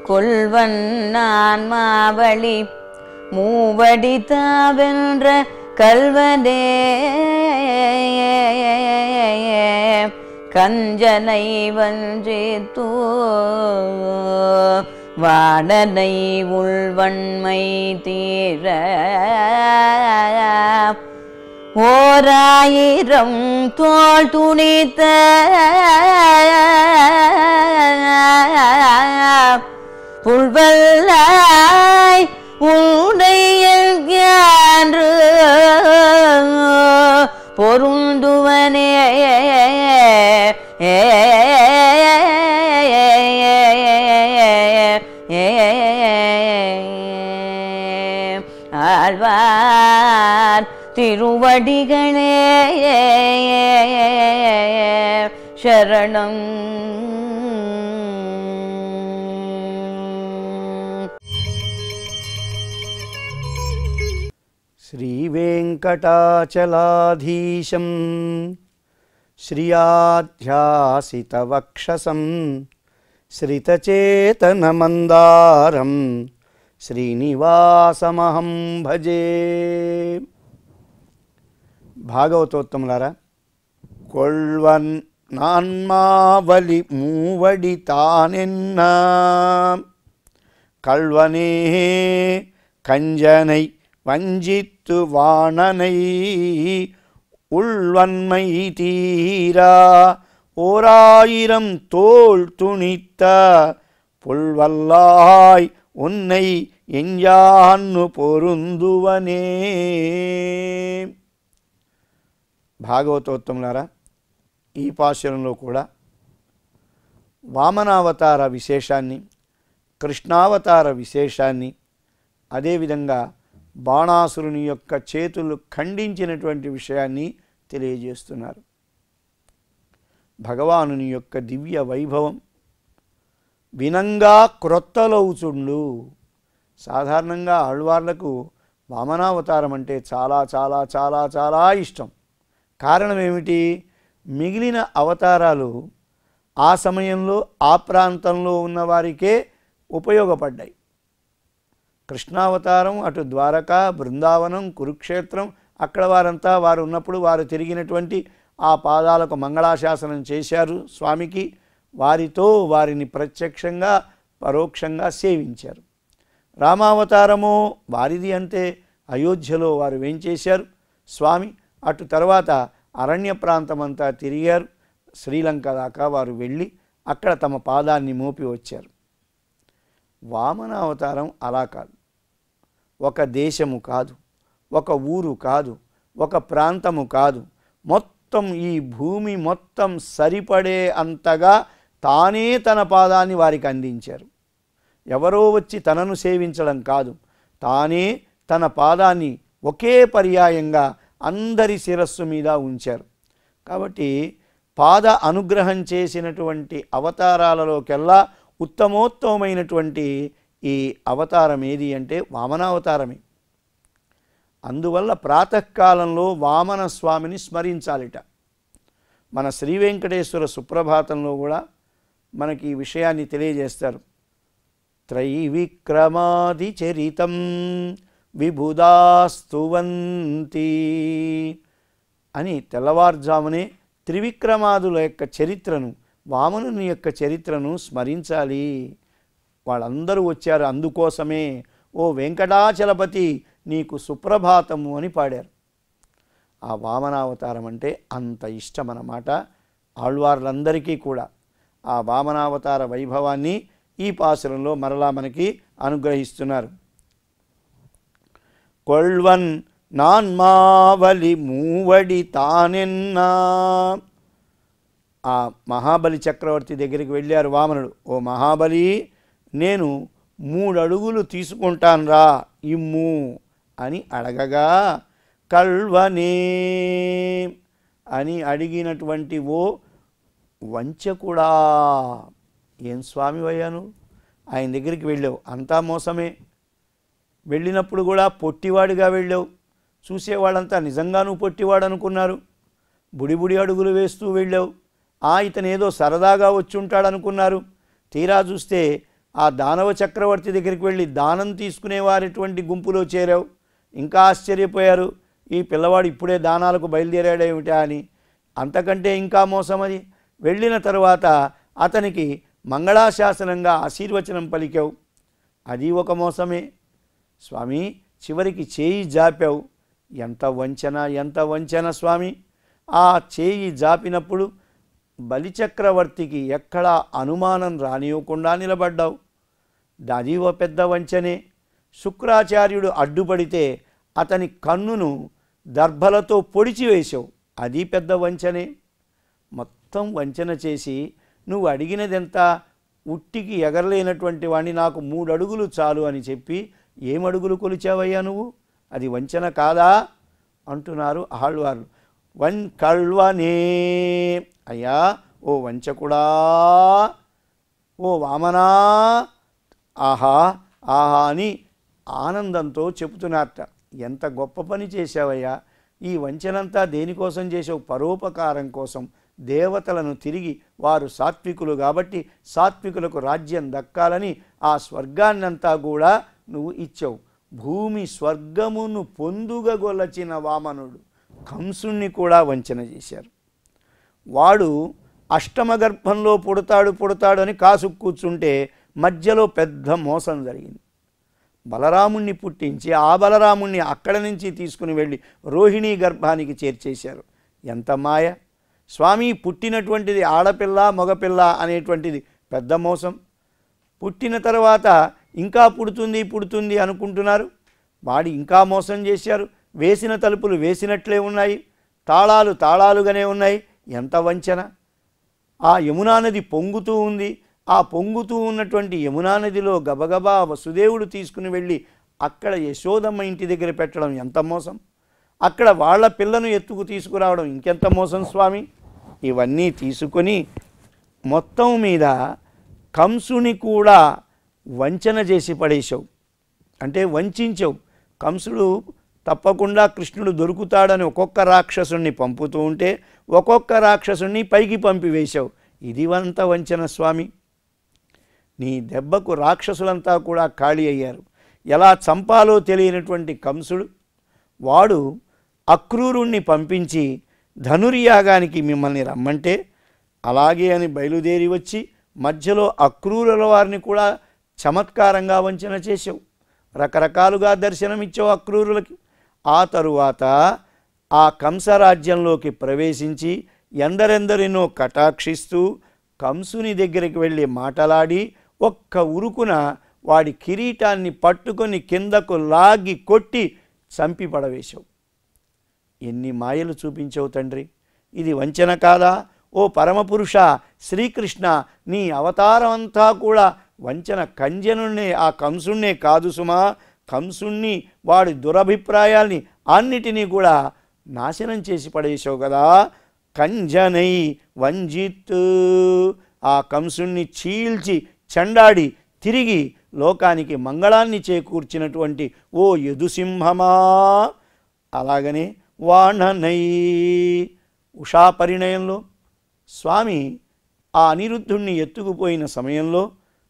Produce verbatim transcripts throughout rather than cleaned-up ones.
கொள்வன் மாவழி மூவடி தாவென்ற கல்வனே கஞ்சனை வஞ்சித்தூ வாடனை உள்வன்மை தீர ஓராயிரம் தோள் துணித்த புல்வல்லாய் உடையன்று பொருந்துவனே ஆழ்வார் திருவடிகளே சரணம். శ్రీ వెంకటాచలాధీశం శ్రియాధ్యాసితవక్షసం శ్రితచేతనమందారం శ్రీనివాసమహం భజే. భాగవతోత్తములారా, కొల్వన్ నాన్మావలి మూవడి తానెన్నా కల్వనే కంజனை வஞ்சித்து வாணனை உள்வன்மை தீரா ஓராயிரம் தோள் துணித்த புல்வல்லாய் உன்னை ఎంజాన్ను పొరుందువనే. భాగవతోత్తములారా, ఈ పాశురంలో కూడా వామనావతార విశేషాన్ని, కృష్ణావతార విశేషాన్ని, అదేవిధంగా బాణాసురుని యొక్క చేతులు ఖండించినటువంటి విషయాన్ని తెలియజేస్తున్నారు. భగవానుని యొక్క దివ్య వైభవం వినంగా క్రొత్తలవుచుండు. సాధారణంగా ఆళ్వార్లకు వామనావతారం అంటే చాలా చాలా చాలా చాలా ఇష్టం. కారణం ఏమిటి? మిగిలిన అవతారాలు ఆ సమయంలో ఆ ప్రాంతంలో ఉన్నవారికే ఉపయోగపడ్డాయి. కృష్ణావతారం అటు ద్వారక, బృందావనం, కురుక్షేత్రం, అక్కడ వారంతా వారు ఉన్నప్పుడు వారు తిరిగినటువంటి ఆ పాదాలకు మంగళాశాసనం చేశారు స్వామికి. వారితో వారిని ప్రత్యక్షంగా పరోక్షంగా సేవించారు. రామావతారమో వారిది అంతే. అయోధ్యలో వారు వేంచేశారు స్వామి. అటు తర్వాత అరణ్య ప్రాంతమంతా తిరిగారు. శ్రీలంక దాకా వారు వెళ్ళి అక్కడ తమ పాదాన్ని మోపి వచ్చారు. వామనావతారం అలా కాదు. ఒక దేశము కాదు, ఒక ఊరు కాదు, ఒక ప్రాంతము కాదు, మొత్తం ఈ భూమి మొత్తం సరిపడే అంతగా తానే తన పాదాన్ని వారికి అందించారు. ఎవరో వచ్చి తనను సేవించడం కాదు, తానే తన పాదాన్ని ఒకే పర్యాయంగా అందరి శిరస్సు మీద ఉంచారు. కాబట్టి పాద అనుగ్రహం చేసినటువంటి అవతారాలలోకెల్లా ఉత్తమోత్తమైనటువంటి ఈ అవతారం ఏది అంటే వామనావతారమే. అందువల్ల ప్రాతకాలంలో వామన స్వామిని స్మరించాలిట. మన శ్రీ వెంకటేశ్వర సుప్రభాతంలో కూడా మనకి ఈ విషయాన్ని తెలియజేస్తారు. త్రైవిక్రమాది చరితం విబుధాస్తువంతి అని తెల్లవారుజామునే త్రివిక్రమాదుల యొక్క చరిత్రను, వామనుని యొక్క చరిత్రను స్మరించాలి. వాళ్ళందరూ వచ్చారు అందుకోసమే. ఓ వెంకటాచలపతి నీకు సుప్రభాతము అని పాడారు. ఆ వామనావతారం అంటే అంత ఇష్టం అన్నమాట ఆళ్వార్లందరికీ కూడా. ఆ వామనావతార వైభవాన్ని ఈ పాసురంలో మరలా మనకి అనుగ్రహిస్తున్నారు. కొల్వన్ నాన్మావలి మూవడి తానెన్నా. ఆ మహాబలి చక్రవర్తి దగ్గరికి వెళ్ళారు వామనుడు. ఓ మహాబలి, నేను మూడు అడుగులు తీసుకుంటాన్రా, ఇమ్ము అని అడగగా కల్వనే అని అడిగినటువంటి ఓ వంచకుడా, ఏం స్వామి అయ్యాను, ఆయన దగ్గరికి వెళ్ళావు, అంతా మోసమే. వెళ్ళినప్పుడు కూడా పొట్టివాడిగా వెళ్ళావు. చూసేవాళ్ళంతా నిజంగానూ పొట్టివాడు అనుకున్నారు. బుడిబుడి అడుగులు వేస్తూ వెళ్ళావు. ఆ ఇతను ఏదో సరదాగా వచ్చి ఉంటాడు అనుకున్నారు. తీరా చూస్తే ఆ దానవ చక్రవర్తి దగ్గరికి వెళ్ళి దానం తీసుకునేవారిటువంటి గుంపులో చేరావు. ఇంకా ఆశ్చర్యపోయారు, ఈ పిల్లవాడు ఇప్పుడే దానాలకు బయలుదేరాడేమిటా అని. అంతకంటే ఇంకా మోసం అది. వెళ్ళిన తరువాత అతనికి మంగళాశాసనంగా ఆశీర్వచనం పలికావు, అది ఒక మోసమే. స్వామి చివరికి చేయి జాపావు, ఎంత వంచన ఎంత వంచన స్వామి. ఆ చేయి జాపినప్పుడు బలిచక్రవర్తికి ఎక్కడా అనుమానం రానివ్వకుండా నిలబడ్డావు, అది ఓ పెద్ద వంచనే. శుక్రాచార్యుడు అడ్డుపడితే అతని కన్నును దర్భలతో పొడిచి వేశావు, అది పెద్ద వంచనే. మొత్తం వంచన చేసి నువ్వు అడిగినదెంత, ఉట్టికి ఎగరలేనటువంటి వాణ్ణి నాకు మూడు అడుగులు చాలు అని చెప్పి ఏమడుగులు కొలిచావయ్యా నువ్వు, అది వంచన కాదా అంటున్నారు ఆళ్వార్లు. వన్ కల్వనే, అయ్యా ఓ వంచకుడా, ఓ వామనా, ఆహా ఆహా అని ఆనందంతో చెబుతున్నారట. ఎంత గొప్ప పని చేశావయ్యా, ఈ వంచనంతా దేనికోసం చేసావు, పరోపకారం కోసం. దేవతలను తిరిగి, వారు సాత్వికులు కాబట్టి సాత్వికులకు రాజ్యం దక్కాలని ఆ స్వర్గాన్నంతా కూడా నువ్వు ఇచ్చావు. భూమి స్వర్గమును పొందుగగొలచిన వామనుడు కంసుణ్ణి కూడా వంచన చేశారు. వాడు అష్టమ గర్భంలో పుడతాడు పుడతాడు అని కాసు కూర్చుంటే మధ్యలో పెద్ద మోసం జరిగింది. బలరాముణ్ణి పుట్టించి ఆ బలరాముణ్ణి అక్కడ నుంచి తీసుకుని వెళ్ళి రోహిణీ గర్భానికి చేర్చేశారు. ఎంత మాయ స్వామి. పుట్టినటువంటిది ఆడపిల్ల మగపిల్ల అనేటువంటిది పెద్ద మోసం. పుట్టిన తర్వాత ఇంకా పుడుతుంది పుడుతుంది అనుకుంటున్నారు, వాడి ఇంకా మోసం చేశారు. వేసిన తలుపులు వేసినట్లే ఉన్నాయి, తాళాలు తాళాలుగానే ఉన్నాయి, ఎంత వంచన. ఆ యమునా నది పొంగుతూ ఉంది, ఆ పొంగుతూ ఉన్నటువంటి యమునా నదిలో గబగబా వసుదేవుడు తీసుకుని వెళ్ళి అక్కడ యశోదమ్మ ఇంటి దగ్గర పెట్టడం ఎంత మోసం. అక్కడ వాళ్ళ పిల్లను ఎత్తుకు తీసుకురావడం ఇంకెంత మోసం స్వామి. ఇవన్నీ తీసుకొని మొత్తం మీద కంసుని కూడా వంచన చేసి పడేశావు, అంటే వంచావు. కంసుడు తప్పకుండా కృష్ణుడు దొరుకుతాడని ఒక్కొక్క రాక్షసుణ్ణి పంపుతూ ఉంటే ఒక్కొక్క రాక్షసుణ్ణి పైకి పంపివేశావు, ఇది అంత వంచన స్వామి. నీ దెబ్బకు రాక్షసులంతా కూడా ఖాళీ అయ్యారు. ఎలా చంపాలో తెలియనటువంటి కంసుడు వాడు అక్రూరుణ్ణి పంపించి ధనుర్యాగానికి మిమ్మల్ని రమ్మంటే అలాగే అని బయలుదేరి వచ్చి మధ్యలో అక్రూరుల వారిని కూడా చమత్కారంగా వంచన చేసావు, రకరకాలుగా దర్శనమిచ్చావు అక్రూరులకి. ఆ తరువాత ఆ కంసరాజ్యంలోకి ప్రవేశించి ఎందరెందరినో కటాక్షిస్తూ కంసుని దగ్గరికి వెళ్ళి మాటలాడి ఒక్క ఉరుకున వాడి కిరీటాన్ని పట్టుకొని కిందకు లాగి కొట్టి చంపి పడవేశావు. ఎన్ని మాయలు చూపించావు తండ్రి, ఇది వంచన కాదా? ఓ పరమపురుష శ్రీకృష్ణ, నీ అవతారం అంతా కూడా వంచన. కంజనుణ్ణే, ఆ కంసుణ్ణే కాదు సుమా, కంసుణ్ణి వాడి దురభిప్రాయాల్ని అన్నిటినీ కూడా నాశనం చేసి పడేసావు కదా. కంజనై వంజిత్, ఆ కంసుణ్ణి చీల్చి చెండాడి తిరిగి లోకానికి మంగళాన్ని చేకూర్చినటువంటి ఓ యదుసింహమా. అలాగనే వాణనై, ఉషా పరిణయంలో స్వామి ఆ అనిరుద్ధుణ్ణి ఎత్తుకుపోయిన సమయంలో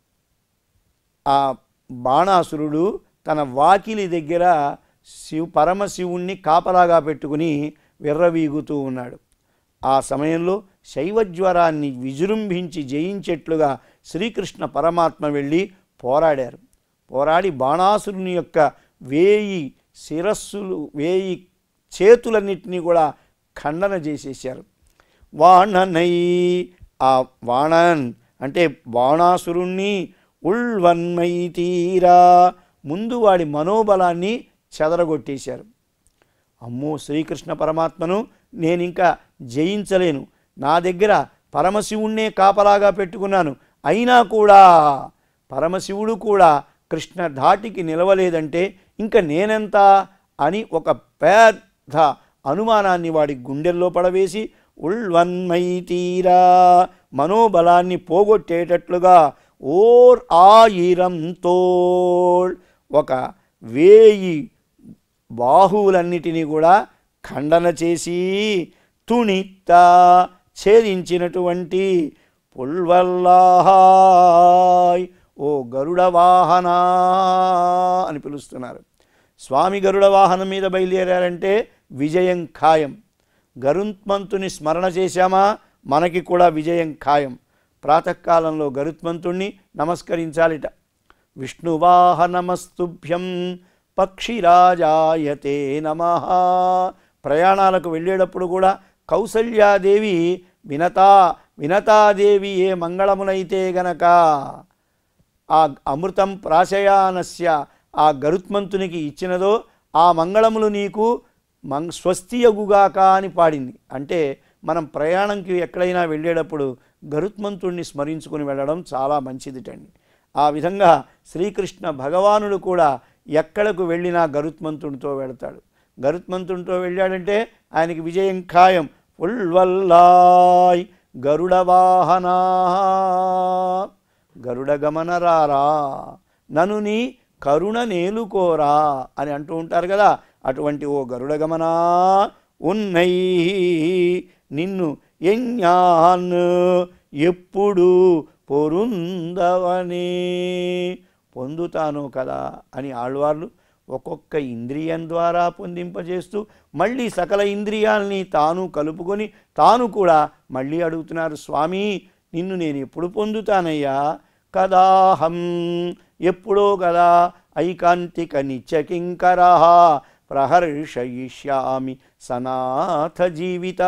ఆ బాణాసురుడు తన వాకిలి దగ్గర శివ పరమశివుణ్ణి కాపలాగా పెట్టుకుని విర్రవీగుతూ ఉన్నాడు. ఆ సమయంలో శైవజ్వరాన్ని విజృంభించి జయించేట్లుగా శ్రీకృష్ణ పరమాత్మ వెళ్ళి పోరాడారు. పోరాడి బాణాసురుని యొక్క వేయి శిరస్సులు, వేయి చేతులన్నింటినీ కూడా ఖండన చేసేసారు. వాణనై, ఆ వాణన్ అంటే బాణాసురుణ్ణి ఉల్వన్మై తీరా, ముందు వాడి మనోబలాన్ని చెదరగొట్టేశారు. అమ్మో శ్రీకృష్ణ పరమాత్మను నేను ఇంకా జయించలేను, నా దగ్గర పరమశివుణ్ణే కాపలాగా పెట్టుకున్నాను, అయినా కూడా పరమశివుడు కూడా కృష్ణ ధాటికి నిలవలేదంటే ఇంకా నేనెంత అని ఒక పెద్ద అనుమానాన్ని వాడి గుండెల్లో పడవేసి ఉల్వన్మై తీరా, మనోబలాన్ని పోగొట్టేటట్లుగా ఓర్ ఆయిరం తోల్, ఒక వేయి బాహువులన్నిటినీ కూడా ఖండన చేసి తుణిత ఛేదించినటువంటి పుల్వల్లాహాయ్, ఓ ఓ గరుడ వాహన అని పిలుస్తున్నారు. స్వామి గరుడ వాహనం మీద బయలుదేరారంటే విజయం ఖాయం. గరుత్మంతుని స్మరణ చేశామా మనకి కూడా విజయం ఖాయం. ప్రాతకాలంలో గరుత్మంతుణ్ణి నమస్కరించాలిట. విష్ణువాహనమస్తుభ్యం పక్షిరాజాయతే నమః. ప్రయాణాలకు వెళ్ళేటప్పుడు కూడా కౌసల్యాదేవి వినతా వినతాదేవి ఏ మంగళమునైతే గనక ఆ అమృతం ప్రాశయానస్య ఆ గరుత్మంతునికి ఇచ్చినదో ఆ మంగళములు నీకు మంగ్ స్వస్తియగుగాక అని పాడింది. అంటే మనం ప్రయాణంకి ఎక్కడైనా వెళ్ళేటప్పుడు గరుత్మంతుణ్ణి స్మరించుకుని వెళ్ళడం చాలా మంచిదిటండి. ఆ విధంగా శ్రీకృష్ణ భగవానుడు కూడా ఎక్కడకు వెళ్ళినా గరుత్మంతుడితో వెళతాడు. గరుత్మంతుడితో వెళ్ళాడంటే ఆయనకి విజయం ఖాయం. ఉల్వల్లాయ్ గరుడ వాహనా గరుడ గమనరారా నను నీ కరుణ నేలుకోరా అని అంటూ ఉంటారు కదా. అటువంటి ఓ గరుడ గమనా ఉన్నై నిన్ను ఎన్యాన్ ఎప్పుడు పొరుందవని పొందుతాను కదా అని ఆళ్వార్లు ఒక్కొక్క ఇంద్రియం ద్వారా పొందింపజేస్తూ మళ్ళీ సకల ఇంద్రియాల్ని తాను కలుపుకొని తాను కూడా మళ్ళీ అడుగుతున్నారు, స్వామి నిన్ను నేను ఎప్పుడు పొందుతానయ్యా? కదాహం ఎప్పుడో కదా ఐకాంతిక నిత్యకింకర ప్రహర్షయిష్యామి సనాథ జీవిత.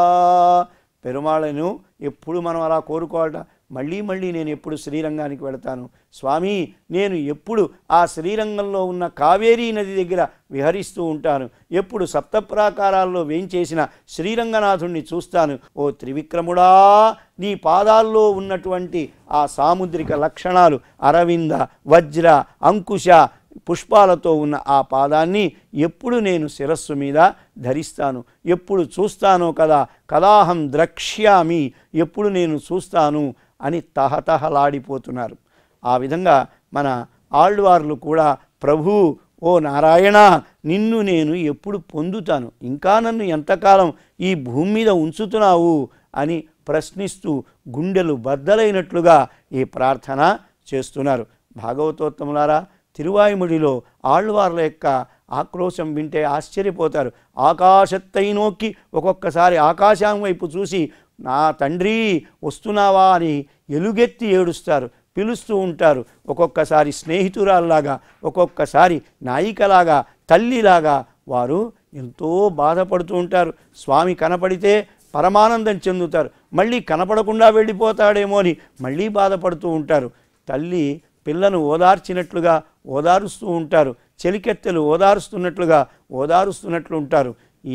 పెరుమాళను ఎప్పుడు మనం అలా కోరుకోవాలట. మళ్ళీ మళ్ళీ నేను ఎప్పుడు శ్రీరంగానికి వెళతాను స్వామి, నేను ఎప్పుడు ఆ శ్రీరంగంలో ఉన్న కావేరీ నది దగ్గర విహరిస్తూ ఉంటాను, ఎప్పుడు సప్తప్రాకారాల్లో వేంచేసిన శ్రీరంగనాథుణ్ణి చూస్తాను. ఓ త్రివిక్రముడా, నీ పాదాల్లో ఉన్నటువంటి ఆ సాముద్రిక లక్షణాలు అరవింద వజ్ర అంకుశ పుష్పాలతో ఉన్న ఆ పాదాన్ని ఎప్పుడు నేను శిరస్సు మీద ధరిస్తాను, ఎప్పుడు చూస్తానో కదా. కదాహం ద్రక్ష్యామి ఎప్పుడు నేను చూస్తాను అని తహతహలాడిపోతున్నారు. ఆ విధంగా మన ఆళ్వార్లు కూడా ప్రభు ఓ నారాయణ నిన్ను నేను ఎప్పుడు పొందుతాను, ఇంకా నన్ను ఎంతకాలం ఈ భూమి మీద ఉంచుతున్నావు అని ప్రశ్నిస్తూ గుండెలు బద్దలైనట్లుగా ఈ ప్రార్థన చేస్తున్నారు. భాగవతోత్తములారా, తిరువాయిముడిలో ఆళ్వార్ల యొక్క ఆక్రోశం వింటే ఆశ్చర్యపోతారు. ఆకాశత్తై నోక్కి ఒక్కొక్కసారి ఆకాశం వైపు చూసి నా తండ్రి వస్తున్నావా అని ఎలుగెత్తి ఏడుస్తారు, పిలుస్తూ ఉంటారు. ఒక్కొక్కసారి స్నేహితురాల్లాగా, ఒక్కొక్కసారి నాయికలాగా, తల్లిలాగా వారు ఎంతో బాధపడుతూ ఉంటారు. స్వామి కనపడితే పరమానందం చెందుతారు, మళ్ళీ కనపడకుండా వెళ్ళిపోతాడేమో అని మళ్ళీ బాధపడుతూ ఉంటారు. తల్లి పిల్లను ఓదార్చినట్లుగా ఓదారుస్తూ ఉంటారు, చెలికెత్తెలు ఓదారుస్తున్నట్లుగా ఓదారుస్తున్నట్లు ఉంటారు. ఈ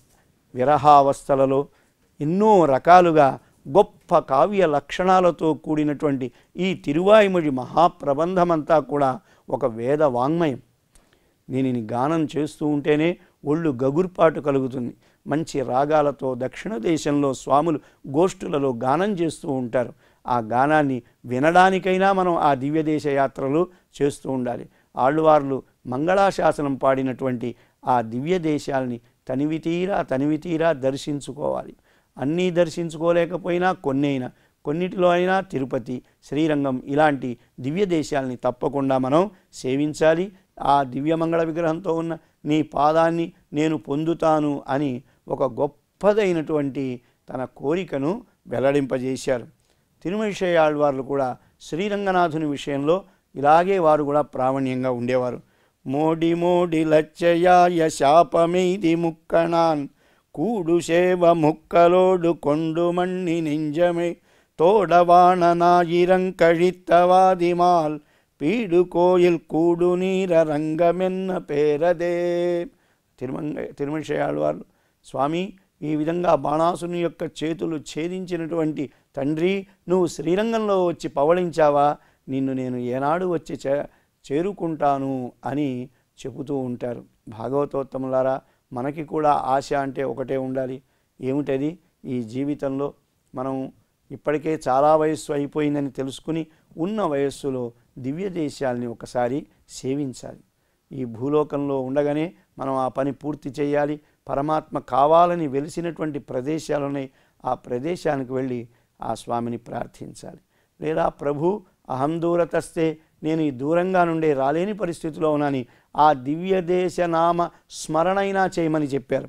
విరహావస్థలలో ఎన్నో రకాలుగా గొప్ప కావ్య లక్షణాలతో కూడినటువంటి ఈ తిరువాయిముడి మహాప్రబంధమంతా కూడా ఒక వేద వాంగ్మయం. దీనిని గానం చేస్తూ ఉంటేనే ఒళ్ళు గగుర్పాటు కలుగుతుంది. మంచి రాగాలతో దక్షిణ దేశంలో స్వాములు గోష్ఠులలో గానం చేస్తూ ఉంటారు. ఆ గానాన్ని వినడానికైనా మనం ఆ దివ్యదేశ యాత్రలు చేస్తూ ఉండాలి. ఆళ్వార్లు మంగళాశాసనం పాడినటువంటి ఆ దివ్య దేశాలని తనివితీరా తనివితీరా దర్శించుకోవాలి. అన్నీ దర్శించుకోలేకపోయినా కొన్నైనా, కొన్నిటిలో అయినా తిరుపతి, శ్రీరంగం ఇలాంటి దివ్య దేశాలని తప్పకుండా మనం సేవించాలి. ఆ దివ్యమంగళ విగ్రహంతో ఉన్న నీ పాదాన్ని నేను పొందుతాను అని ఒక గొప్పదైనటువంటి తన కోరికను వెల్లడింపజేశారు. తిరుమల ఆళ్వార్లు కూడా శ్రీరంగనాథుని విషయంలో ఇలాగే వారు కూడా ప్రావణ్యంగా ఉండేవారు. మోడి మోడి లచ్చయాయ శాపమైది ముక్కణాన్ కూడు సేవ ముక్కలోడు కొండు మణి నెంజమే తోడవాణ నాయిరం కழிత్తవాదిమాల్ పీడు కోయిల్ కూడు నీర రంగమెన్న పేరదే. తిరుమంగ తిరుమల ఆళ్వార్లు, స్వామి ఈ విధంగా బాణాసుని యొక్క చేతులు ఛేదించినటువంటి తండ్రి నువ్వు శ్రీరంగంలో వచ్చి పవళించావా, నిన్ను నేను ఏనాడు వచ్చి చే చేరుకుంటాను అని చెబుతూ ఉంటారు. భాగవతోత్తములారా, మనకి కూడా ఆశ అంటే ఒకటే ఉండాలి. ఏమిటది? ఈ జీవితంలో మనం ఇప్పటికే చాలా వయస్సు అయిపోయిందని తెలుసుకుని ఉన్న వయస్సులో దివ్య దేశాలని ఒకసారి సేవించాలి. ఈ భూలోకంలో ఉండగానే మనం ఆ పని పూర్తి చేయాలి. పరమాత్మ కావాలని వెలిసినటువంటి ప్రదేశాలున్నాయి, ఆ ప్రదేశానికి వెళ్ళి ఆ స్వామిని ప్రార్థించాలి. లేదా ప్రభు అహం దూరతస్తే, నేను ఈ దూరంగా నుండే రాలేని పరిస్థితిలో ఉన్నాను, ఆ దివ్య దేశ నామ స్మరణైనా చేయమని చెప్పారు.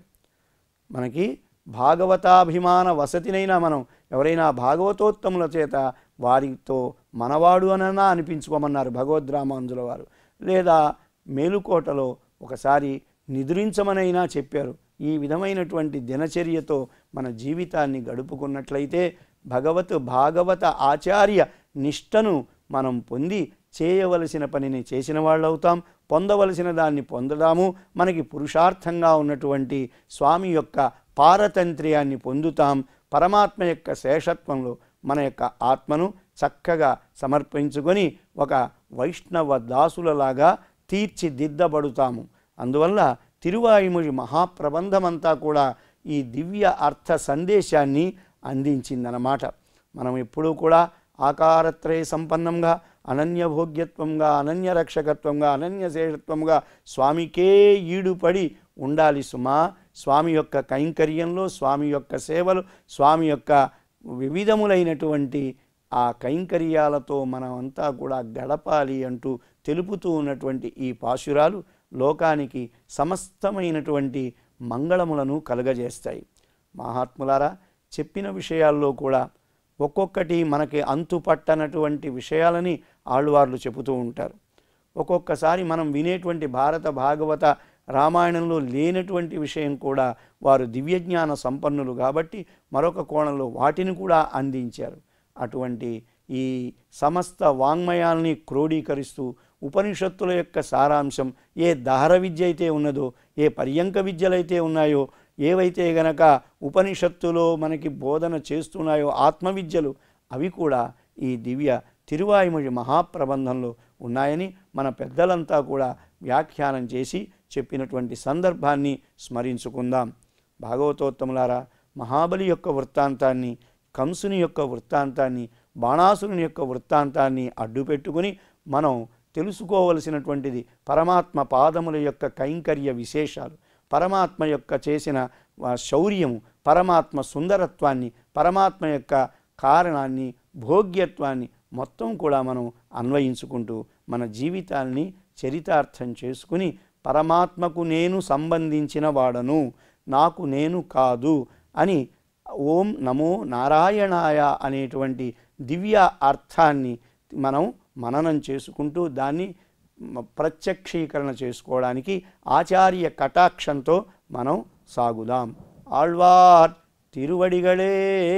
మనకి భాగవతాభిమాన వసతినైనా మనం ఎవరైనా భాగవతోత్తముల చేత వారితో మనవాడు అనన్నా అనిపించుకోమన్నారు భగవద్రామాంజుల వారు. లేదా మేలుకోటలో ఒకసారి నిద్రించమనైనా చెప్పారు. ఈ విధమైనటువంటి దినచర్యతో మన జీవితాన్ని గడుపుకున్నట్లయితే భగవత్ భాగవత ఆచార్య నిష్టను మనం పొంది చేయవలసిన పనిని చేసిన వాళ్ళు అవుతాం, పొందవలసిన దాన్ని పొందడాము, మనకి పురుషార్థంగా ఉన్నటువంటి స్వామి యొక్క పారతంత్ర్యాన్ని పొందుతాం. పరమాత్మ యొక్క శేషత్వంలో మన యొక్క ఆత్మను చక్కగా సమర్పించుకొని ఒక వైష్ణవ దాసులలాగా తీర్చిదిద్దబడుతాము. అందువల్ల తిరువాయిమొഴി మహాప్రబంధమంతా కూడా ఈ దివ్య అర్థ సందేశాన్ని అందించిందన్నమాట. మనం ఎప్పుడూ కూడా ఆకారత్రయ సంపన్నంగా, అనన్యభోగ్యత్వంగా, అనన్యరక్షకత్వంగా, అనన్యశేషత్వంగా స్వామికే ఈడుపడి ఉండాలి సుమా. స్వామి యొక్క కైంకర్యంలో, స్వామి యొక్క సేవలు, స్వామి యొక్క వివిధములైనటువంటి ఆ కైంకర్యాలతో మనం అంతా కూడా గడపాలి అంటూ తెలుపుతూ ఉన్నటువంటి ఈ పాశురాలు లోకానికి సమస్తమైనటువంటి మంగళములను కలుగజేస్తాయి. మహాత్ములారా, చెప్పిన విషయాల్లో కూడా ఒక్కొక్కటి మనకి అంతుపట్టనటువంటి విషయాలని ఆళ్వార్లు చెబుతూ ఉంటారు. ఒక్కొక్కసారి మనం వినేటువంటి భారత భాగవత రామాయణంలో లేనటువంటి విషయం కూడా వారు దివ్యజ్ఞాన సంపన్నులు కాబట్టి మరొక కోణంలో వాటిని కూడా అందించారు. అటువంటి ఈ సమస్త వాంగ్మయాల్ని క్రోడీకరిస్తూ ఉపనిషత్తుల యొక్క సారాంశం ఏ దహర విద్య అయితే ఉన్నదో, ఏ పర్యంక విద్యలైతే ఉన్నాయో, ఏవైతే గనక ఉపనిషత్తులో మనకి బోధన చేస్తున్నాయో ఆత్మవిద్యలు, అవి కూడా ఈ దివ్య తిరువాయిమొഴి మహాప్రబంధంలో ఉన్నాయని మన పెద్దలంతా కూడా వ్యాఖ్యానం చేసి చెప్పినటువంటి సందర్భాన్ని స్మరించుకుందాం. భాగవతోత్తములారా, మహాబలి యొక్క వృత్తాంతాన్ని, కంసుని యొక్క వృత్తాంతాన్ని, బాణాసురుని యొక్క వృత్తాంతాన్ని అడ్డుపెట్టుకుని మనం తెలుసుకోవలసినటువంటిది పరమాత్మ పాదముల యొక్క కైంకర్య విశేషాలు, పరమాత్మ యొక్క చేసిన శౌర్యము, పరమాత్మ సుందరత్వాన్ని, పరమాత్మ యొక్క కారణాన్ని, భోగ్యత్వాన్ని మొత్తం కూడా మనం అన్వయించుకుంటూ మన జీవితాన్ని చరితార్థం చేసుకుని పరమాత్మకు నేను సంబంధించిన వాడను, నాకు నేను కాదు అని ఓం నమో నారాయణాయ అనేటువంటి దివ్య అర్థాన్ని మనం మననం చేసుకుంటూ దాన్ని ప్రత్యక్షీకరణ చేసుకోవడానికి ఆచార్య కటాక్షంతో మనం సాగుదాం. ఆళ్వార్ తిరువడిగళే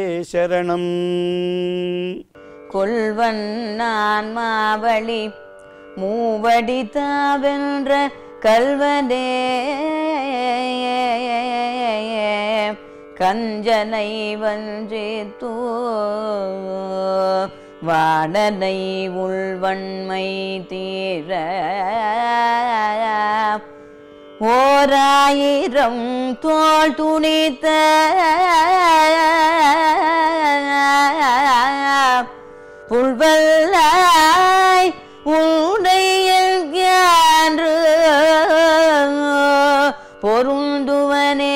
శరణం. கொல்வன் மாவழி மூவடி தாவென்ற கல்வனே கஞ்சனை வஞ்சித்தூ வாடனை உள்வன்மை தீர ஓராயிரம் தோள் துணித்த புல்வல்லாய் உடையன்று பொருந்துவனே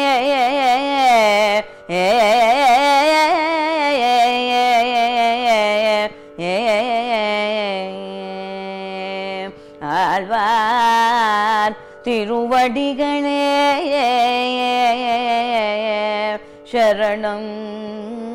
ஆழ்வார் திருவடிகளே சரணம்.